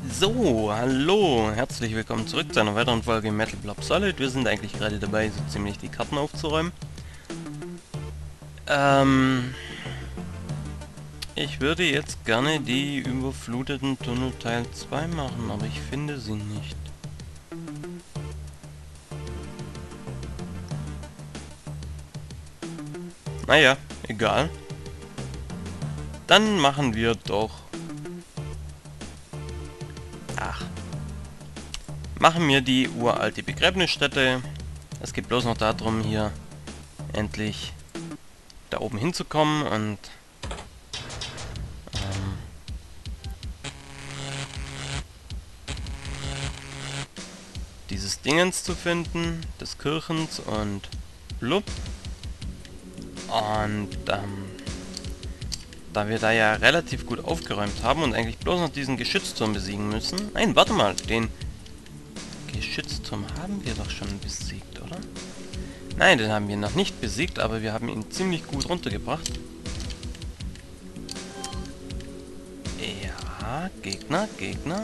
So, hallo, herzlich willkommen zurück zu einer weiteren Folge Metal Blob Solid. Wir sind eigentlich gerade dabei, so ziemlich die Karten aufzuräumen. Ich würde jetzt gerne die überfluteten Tunnel Teil 2 machen, aber ich finde sie nicht. Naja, egal. Dann machen wir doch... Machen wir die uralte Begräbnisstätte. Es geht bloß noch darum, hier endlich da oben hinzukommen und dieses Dingens zu finden, des Kirchens und blub. Und da wir da ja relativ gut aufgeräumt haben und eigentlich bloß noch diesen Geschützturm besiegen müssen... Nein, warte mal, den Geschützturm haben wir doch schon besiegt, oder? Nein, den haben wir noch nicht besiegt, aber wir haben ihn ziemlich gut runtergebracht. Ja, Gegner.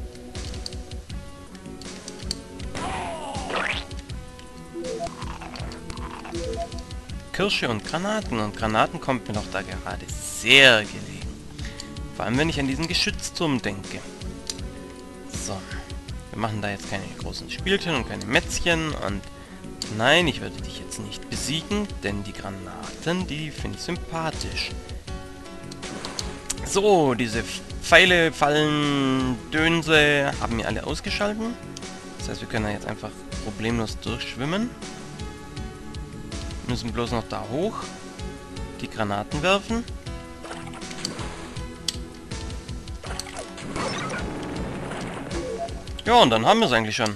Kirsche und Granaten. Und Granaten kommt mir doch da gerade sehr gelegen. Vor allem, wenn ich an diesen Geschützturm denke. So. Wir machen da jetzt keine großen Spielchen und keine Mätzchen. Und nein, ich werde dich jetzt nicht besiegen, denn die Granaten, die finde ich sympathisch. So, diese Pfeile, Fallen, Dönse haben wir alle ausgeschalten. Das heißt, wir können da jetzt einfach problemlos durchschwimmen. Müssen bloß noch da hoch, die Granaten werfen. Ja, und dann haben wir es eigentlich schon.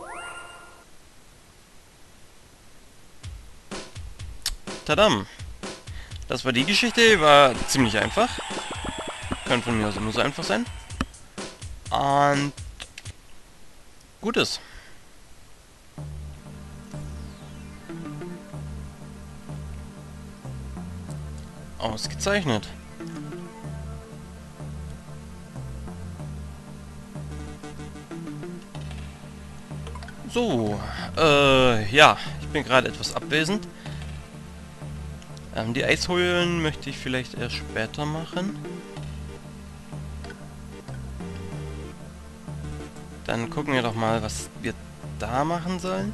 Tadam. Das war die Geschichte, war ziemlich einfach. Kann von mir aus immer so einfach sein. Und Gutes. Ausgezeichnet. So, ja, ich bin gerade etwas abwesend. Die Eishöhlen möchte ich vielleicht erst später machen. Dann gucken wir doch mal, was wir da machen sollen.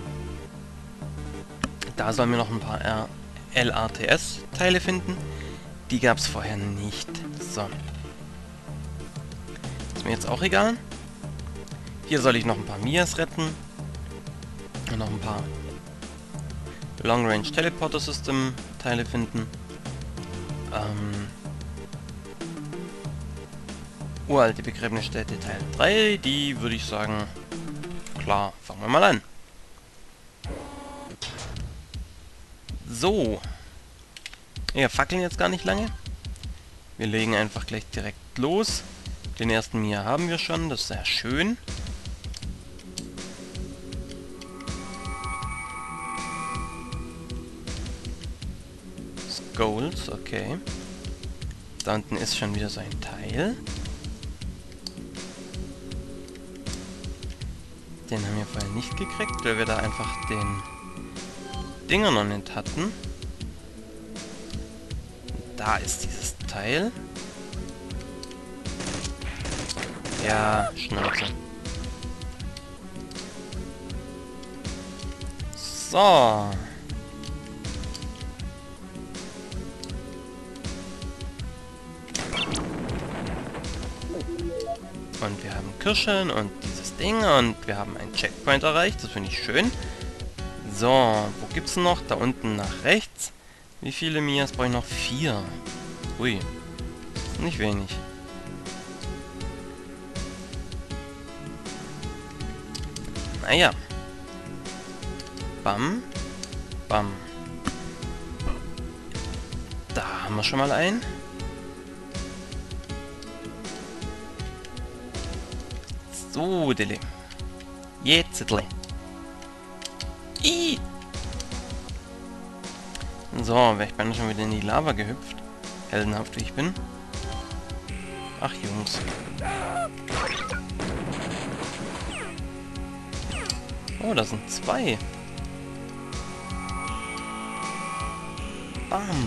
Da sollen wir noch ein paar LRTS-Teile finden. Die gab es vorher nicht. So. Ist mir jetzt auch egal. Hier soll ich noch ein paar Mias retten. Und noch ein paar Long Range Teleporter System Teile finden. Uralte Begräbnisstätte Teil 3. Die würde ich sagen, klar, fangen wir mal an. So. Wir fackeln jetzt gar nicht lange. Wir legen einfach gleich direkt los. Den ersten Mia haben wir schon, das ist sehr schön. Skulls, okay. Da unten ist schon wieder so ein Teil. Den haben wir vorher nicht gekriegt, weil wir da einfach den Dinger noch nicht hatten. Da ist dieses Teil. Ja, Schnauze. So. Und wir haben Kirschen und dieses Ding und wir haben einen Checkpoint erreicht. Das finde ich schön. So, wo gibt's noch? Da unten nach rechts. Wie viele Mias brauche ich noch? 4. Ui. Nicht wenig. Naja. Bam. Bam. Da haben wir schon mal einen. So, Dille. Jetzt, Dille. So, wäre ich beinahe schon wieder in die Lava gehüpft. Heldenhaft wie ich bin. Ach, Jungs. Oh, da sind zwei. Bam.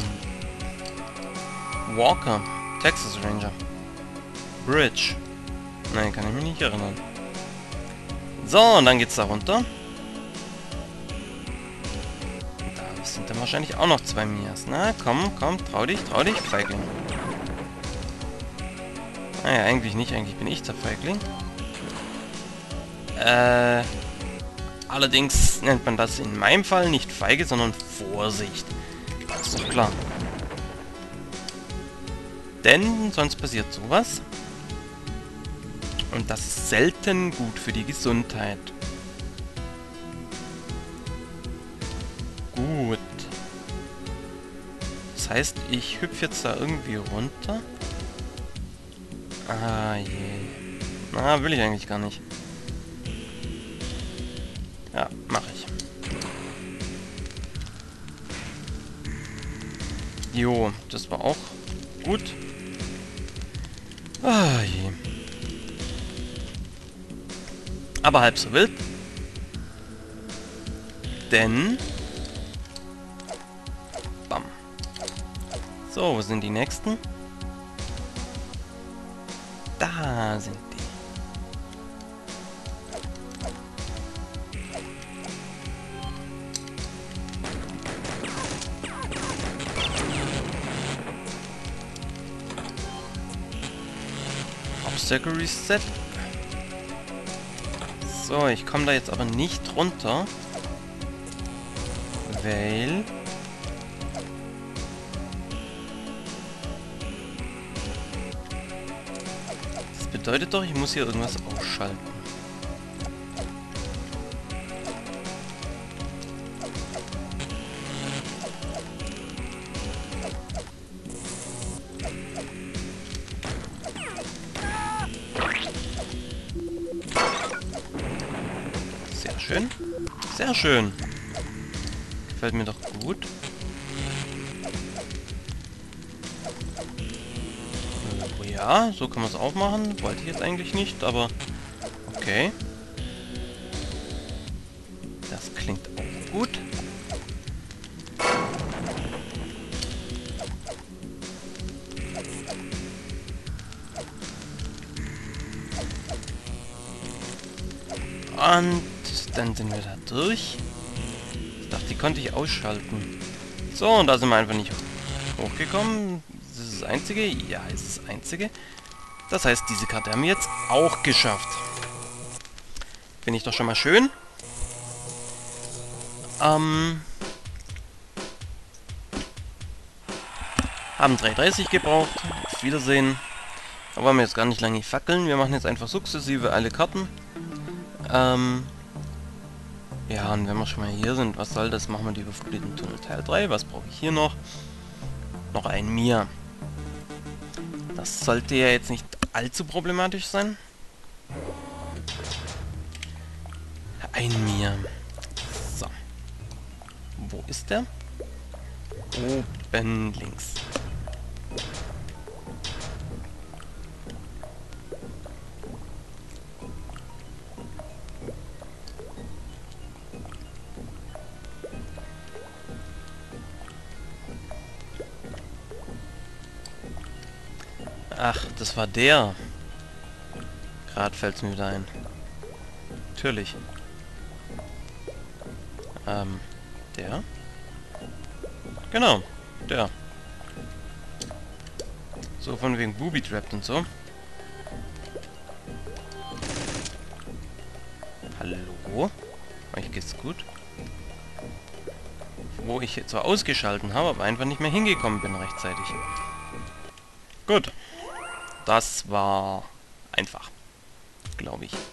Walker. Texas Ranger. Bridge. Nein, kann ich mich nicht erinnern. So, und dann geht's da runter. Da sind dann wahrscheinlich auch noch zwei Mias. Na, komm, komm, trau dich, Feigling. Naja, eigentlich nicht, eigentlich bin ich der Feigling. Allerdings nennt man das in meinem Fall nicht Feige, sondern Vorsicht. Das ist doch klar. Denn sonst passiert sowas. Und das ist selten gut für die Gesundheit. Gut. Das heißt, ich hüpfe jetzt da irgendwie runter. Ah je. Na, will ich eigentlich gar nicht. Ja, mache ich. Jo, das war auch gut. Ah je. Aber halb so wild. Denn... Bam. So, wo sind die nächsten? Da sind die. Obstacle Reset. So, ich komme da jetzt aber nicht runter. Weil... Das bedeutet doch, ich muss hier irgendwas ausschalten. Sehr schön. Sehr schön. Gefällt mir doch gut. Oh ja, so kann man es auch machen. Wollte ich jetzt eigentlich nicht, aber okay. Das klingt auch gut. Und dann sind wir da durch. Ich dachte, die konnte ich ausschalten. So, und da sind wir einfach nicht hochgekommen. Das ist das Einzige? Ja, ist das Einzige. Das heißt, diese Karte haben wir jetzt auch geschafft. Finde ich doch schon mal schön. Haben 3,30 gebraucht. Auf Wiedersehen. Da wollen wir jetzt gar nicht lange fackeln. Wir machen jetzt einfach sukzessive alle Karten. Ja, und wenn wir schon mal hier sind, was soll das? Machen wir die überfluteten Tunnel Teil 3. Was brauche ich hier noch? Noch ein Mia. Das sollte ja jetzt nicht allzu problematisch sein. Ein Mia. So. Wo ist der? Oben links. Ach, das war der. Gerade fällt es mir wieder ein. Natürlich. Der? Genau, der. So, von wegen Booby-Trapped und so. Hallo? Euch geht's gut? Wo ich jetzt zwar ausgeschalten habe, aber einfach nicht mehr hingekommen bin rechtzeitig. Gut. Das war einfach. Glaube ich.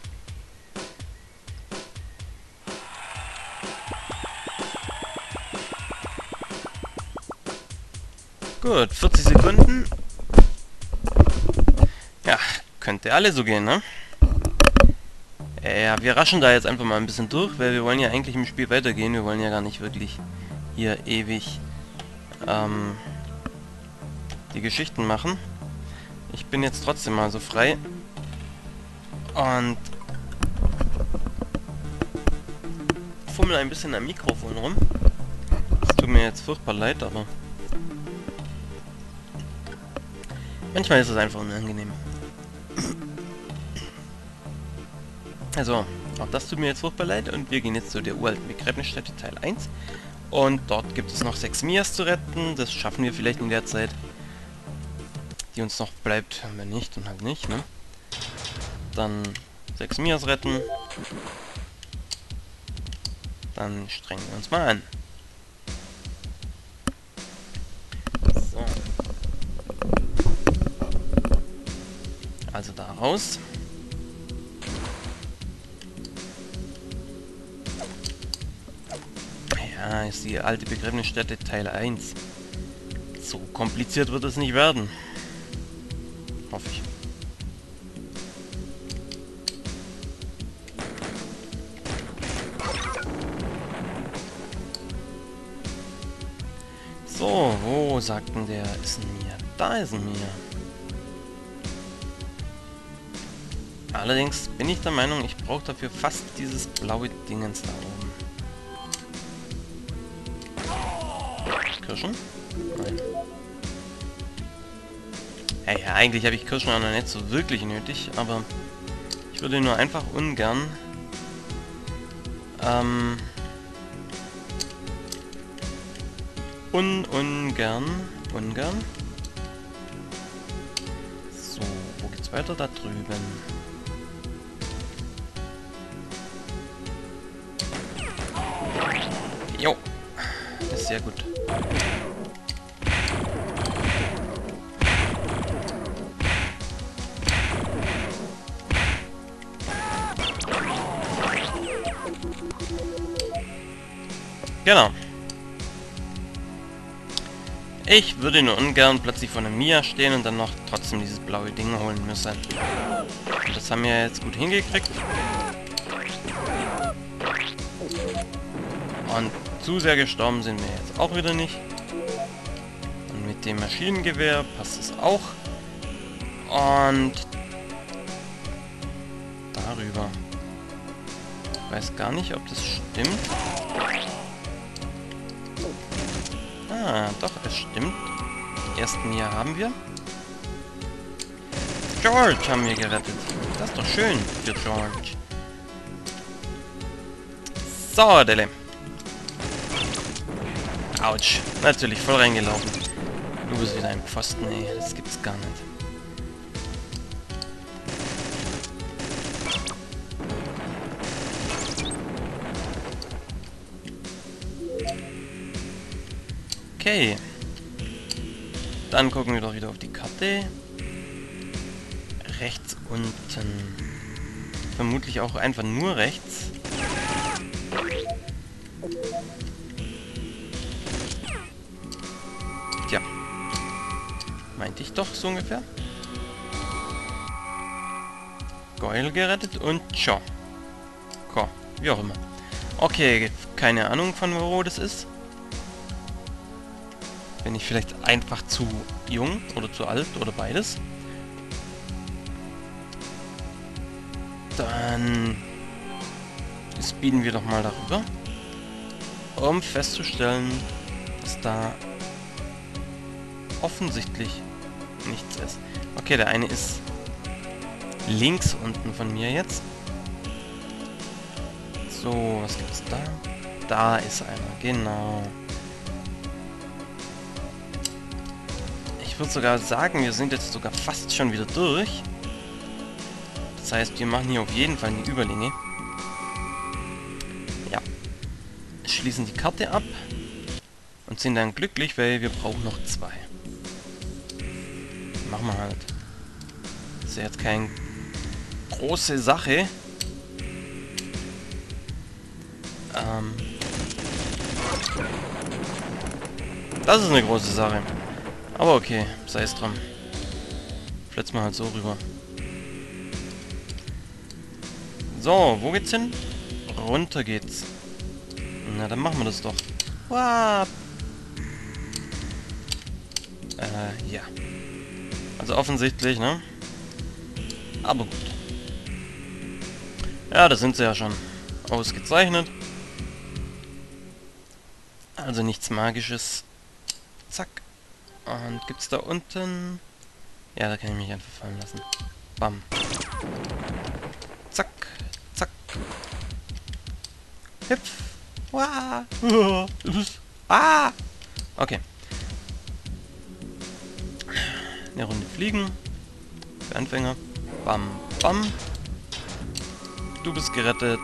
Gut, 40 Sekunden. Ja, könnte alle so gehen, ne? Ja, wir raschen da jetzt einfach mal ein bisschen durch, weil wir wollen ja eigentlich im Spiel weitergehen. Wir wollen ja gar nicht wirklich hier ewig die Geschichten machen. Ich bin jetzt trotzdem mal so frei. Und fummel ein bisschen am Mikrofon rum. Das tut mir jetzt furchtbar leid, aber manchmal ist es einfach unangenehm. Also, auch das tut mir jetzt furchtbar leid und wir gehen jetzt zu der uralten Begräbnisstätte Teil 1. Und dort gibt es noch 6 Mias zu retten. Das schaffen wir vielleicht in der Zeit, die uns noch bleibt. Haben wir nicht und halt nicht, ne? Dann 6 Mias retten. Dann strengen wir uns mal an. So. Also da raus. Ja, ist die alte Begräbnisstätte Teil 1. So kompliziert wird es nicht werden. Hoffe ich. So, wo sagt denn der ist ein Mia? Da ist ein Mia. Allerdings bin ich der Meinung, ich brauche dafür fast dieses blaue Dingens da oben. Kirschen? Nein. Ja, eigentlich habe ich Kirschen auch noch nicht so wirklich nötig, aber ich würde nur einfach ungern ungern. So, wo geht's weiter? Da drüben. Jo. Ist sehr gut. Genau. Ich würde nur ungern plötzlich vor einem Mia stehen und dann noch trotzdem dieses blaue Ding holen müssen. Und das haben wir jetzt gut hingekriegt. Und zu sehr gestorben sind wir jetzt auch wieder nicht. Und mit dem Maschinengewehr passt es auch. Und darüber. Ich weiß gar nicht, ob das stimmt. Ah, doch, es stimmt. Die ersten Mia haben wir. George haben wir gerettet. Das ist doch schön für George. So, Delle. Autsch. Natürlich voll reingelaufen. Du bist wieder ein Pfosten, ey. Das gibt's gar nicht. Okay. Dann gucken wir doch wieder auf die Karte. Rechts unten. Vermutlich auch einfach nur rechts. Tja. Meinte ich doch so ungefähr. Goyle gerettet und Cho. Wie auch immer. Okay, keine Ahnung von wo das ist. Bin ich vielleicht einfach zu jung oder zu alt oder beides? Dann speeden wir doch mal darüber, um festzustellen, dass da offensichtlich nichts ist. Okay, der eine ist links unten von mir jetzt. So, was gibt's da? Da ist einer, genau. Ich würde sogar sagen, wir sind jetzt sogar fast schon wieder durch. Das heißt, wir machen hier auf jeden Fall eine Überlänge. Ja. Schließen die Karte ab. Und sind dann glücklich, weil wir brauchen noch 2. Machen wir halt. Das ist ja jetzt keine große Sache. Das ist eine große Sache. Aber okay, sei es dran. Fletz mal halt so rüber. So, wo geht's hin? Runter geht's. Na, dann machen wir das doch. Wow. Ja. Also offensichtlich, ne? Aber gut. Ja, da sind sie ja schon ausgezeichnet. Also nichts Magisches. Zack. Und gibt's da unten... Ja, da kann ich mich einfach fallen lassen. Bam. Zack. Zack. Hüpf. Wah. Ah. Okay. Eine Runde fliegen. Für Anfänger. Bam. Bam. Du bist gerettet.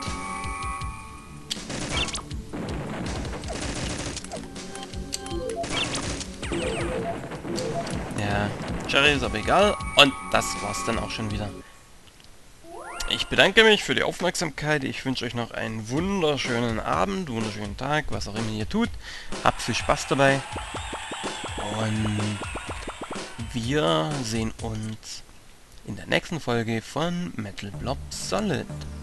Ja, Jerry ist aber egal. Und das war's dann auch schon wieder. Ich bedanke mich für die Aufmerksamkeit. Ich wünsche euch noch einen wunderschönen Abend, wunderschönen Tag, was auch immer ihr tut. Habt viel Spaß dabei. Und wir sehen uns in der nächsten Folge von Metal Blob Solid.